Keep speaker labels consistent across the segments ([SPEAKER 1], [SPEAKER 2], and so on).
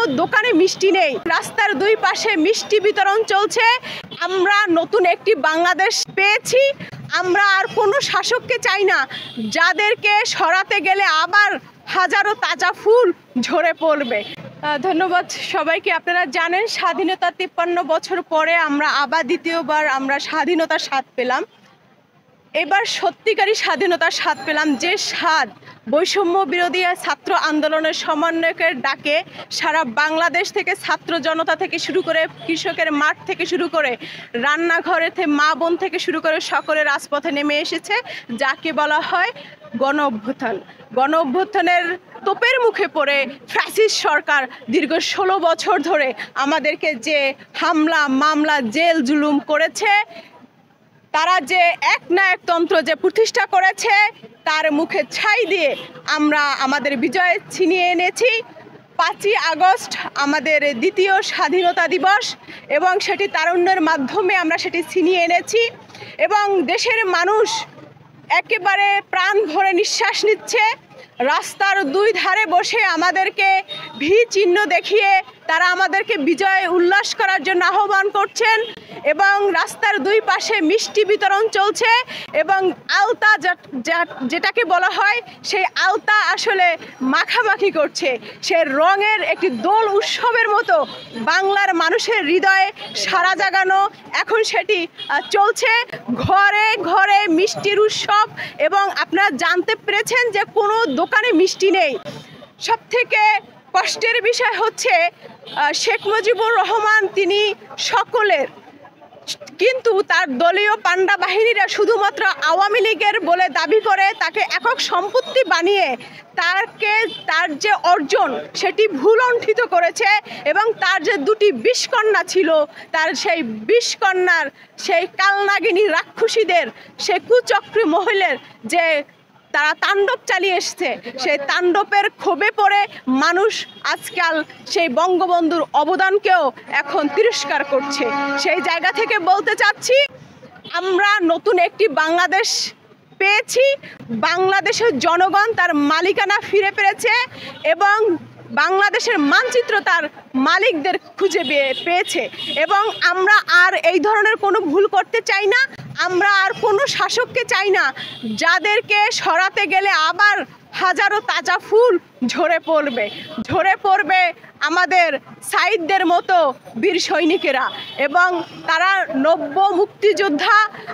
[SPEAKER 1] দোকানে মিষ্টি নেই, রাস্তার দুই পাশে মিষ্টি বিতরণ চলছে। আমরা নতুন একটি বাংলাদেশ পেয়েছি। আমরা আর কোনো শাসককে চাই না, যাদেরকে সরাতে গেলে আবার হাজারো তাজা ফুল ঝরে পড়বে। ধন্যবাদ সবাইকে। আপনারা জানেন স্বাধীনতা 53 বছর পরে আমরা আবার দ্বিতীয়বার আমরা স্বাধীনতার স্বাদ পেলাম। এবার সত্যিকারই স্বাধীনতার স্বাদ পেলাম, যে স্বাদ বৈষম্য বিরোধী ছাত্র আন্দোলনের সমন্বয়কের ডাকে সারা বাংলাদেশ থেকে, ছাত্র জনতা থেকে শুরু করে, কৃষকের মাঠ থেকে শুরু করে, রান্নাঘরে মা বোন থেকে শুরু করে সকলে রাজপথে নেমে এসেছে, যাকে বলা হয় গণ অভ্যুত্থান। গণ অভ্যুত্থানের তোপের মুখে পড়ে ফ্যাসিস্ট সরকার দীর্ঘ 16 বছর ধরে আমাদেরকে যে হামলা মামলা জেল জুলুম করেছে, তারা যে একনায়কতন্ত্র যে প্রতিষ্ঠা করেছে, তার মুখে ছাই দিয়ে আমরা আমাদের বিজয় ছিনিয়ে এনেছি। 5ই আগস্ট আমাদের দ্বিতীয় স্বাধীনতা দিবস, এবং সেটি তারুণ্যের মাধ্যমে আমরা সেটি ছিনিয়ে এনেছি, এবং দেশের মানুষ একেবারে প্রাণ ভরে নিঃশ্বাস নিচ্ছে। রাস্তার দুই ধারে বসে আমাদেরকে ভি চিহ্ন দেখিয়ে তারা আমাদেরকে বিজয় উল্লাস করার জন্য আহ্বান করছেন, এবং রাস্তার দুই পাশে মিষ্টি বিতরণ চলছে, এবং আলতা যেটাকে বলা হয় সেই আলতা আসলে মাখামাখি করছে। সে রঙের একটি দোল উৎসবের মতো বাংলার মানুষের হৃদয়ে সারা জাগানো এখন সেটি চলছে। ঘরে ঘরে মিষ্টির উৎসব, এবং আপনারা জানতে পেরেছেন যে কোনো দোকানে মিষ্টি নেই। সবথেকে কষ্টের বিষয় হচ্ছে শেখ মুজিবুর রহমান তিনি সকলের, কিন্তু তার দলীয় পান্ডা বাহিনীরা শুধুমাত্র আওয়ামী লীগের বলে দাবি করে তাকে একক সম্পত্তি বানিয়ে তার যে অর্জন সেটি ভুলণ্ঠিত করেছে, এবং তার যে দুটি বিষকন্যা ছিল, তার সেই বিষকন্যার সেই কালনাগিনী রাক্ষসীদের সেই কুচক্রী মহিলার যে তারা তাণ্ডব চালিয়ে এসছে, সেই তাণ্ডবের ক্ষোভে পড়ে মানুষ আজকাল সেই বঙ্গবন্ধুর অবদানকেও এখন তিরস্কার করছে। সেই জায়গা থেকে বলতে চাচ্ছি, আমরা নতুন একটি বাংলাদেশ পেয়েছি। বাংলাদেশের জনগণ তার মালিকানা ফিরে পেয়েছে, এবং বাংলাদেশের মানচিত্র তার মালিকদের খুঁজে পেয়েছে, এবং আমরা আর এই ধরনের কোনো ভুল করতে চাই না। আমরা আর কোনো শাসককে চাই না, যাদেরকে সরাতে গেলে আবার হাজারো তাজা ফুল ঝরে পড়বে আমাদের সাইদদের মতো বীর সৈনিকেরা, এবং তারা 90 মুক্তিযোদ্ধা,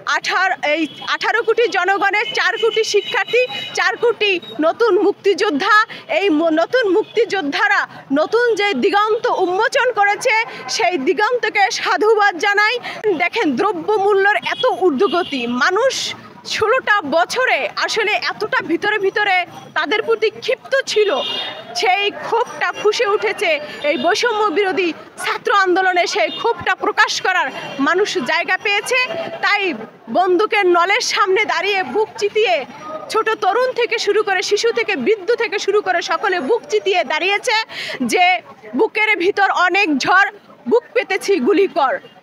[SPEAKER 1] 18 কোটি জনগণের 4 কোটি শিক্ষার্থী, 4 কোটি নতুন মুক্তিযোদ্ধা। এই নতুন মুক্তিযোদ্ধারা নতুন যে দিগন্ত উন্মোচন করেছে, সেই দিগন্তকে সাধুবাদ জানাই। দেখেন দ্রব্যমূল্যের এত ঊর্ধ্বগতি, মানুষ 16টা বছরে আসলে এতটা ভিতরে ভিতরে তাদের প্রতি ক্ষিপ্ত ছিল, সেই ক্ষোভটা ফুসে উঠেছে এই বৈষম্য বিরোধী ছাত্র আন্দোলনে। সেই ক্ষোভটা প্রকাশ করার মানুষ জায়গা পেয়েছে, তাই বন্দুকের নলের সামনে দাঁড়িয়ে বুক চিতিয়ে, ছোট তরুণ থেকে শুরু করে শিশু থেকে বৃদ্ধ থেকে শুরু করে সকলে বুক চিতিয়ে দাঁড়িয়েছে যে বুকের ভিতর অনেক ঝড়, বুক পেতেছি গুলি কর।